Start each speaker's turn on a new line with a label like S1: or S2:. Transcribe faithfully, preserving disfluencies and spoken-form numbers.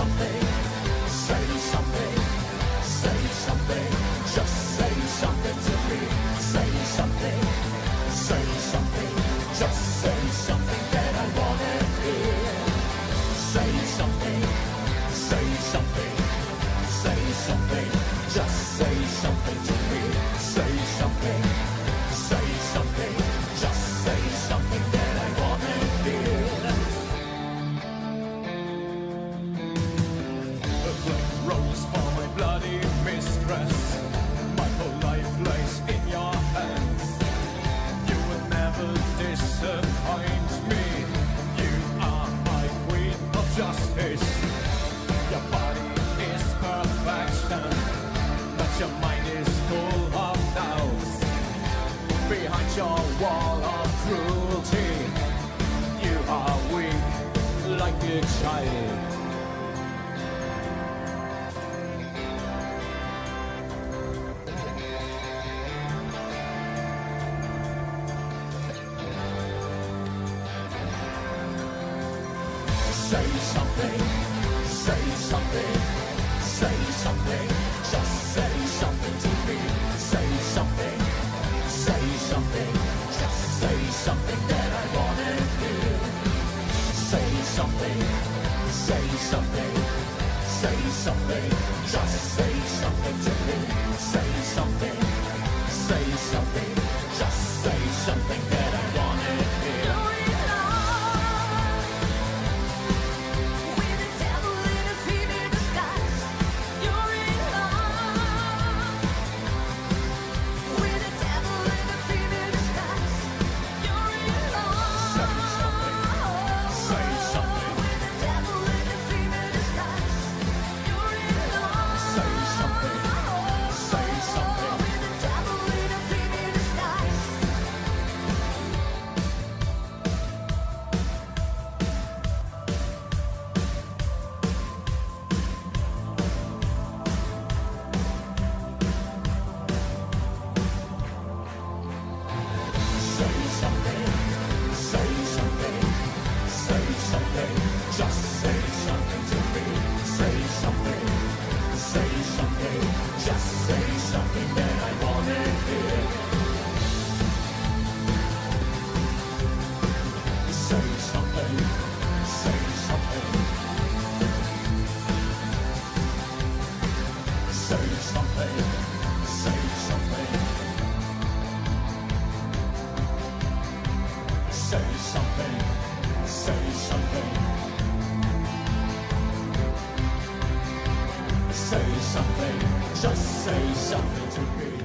S1: something, say something, say something, just say something to me. Say something, say something, just say something that I wanna hear. Say something, say something, say something, just say something to me. Say something, say something, just say something that I wanna hear. A black rose for my bloody mistress. My whole life lays in your hands. You will never disappoint me. You are my queen of justice. Your body is perfection, but your mind is full of doubts. Behind your wall of cruelty, you are weak like a child. Say something, say something, say something, just say something to me. Say something, say something, just say something that I wanna hear. Say something, say something, say something, just say something to me. Say something, say something, just say something that I wanna hear. Just say something to me. Say something, say something, just say something that I wanna hear. Say something, say something, say something, say something, say something, say something. Say something, just say something to me.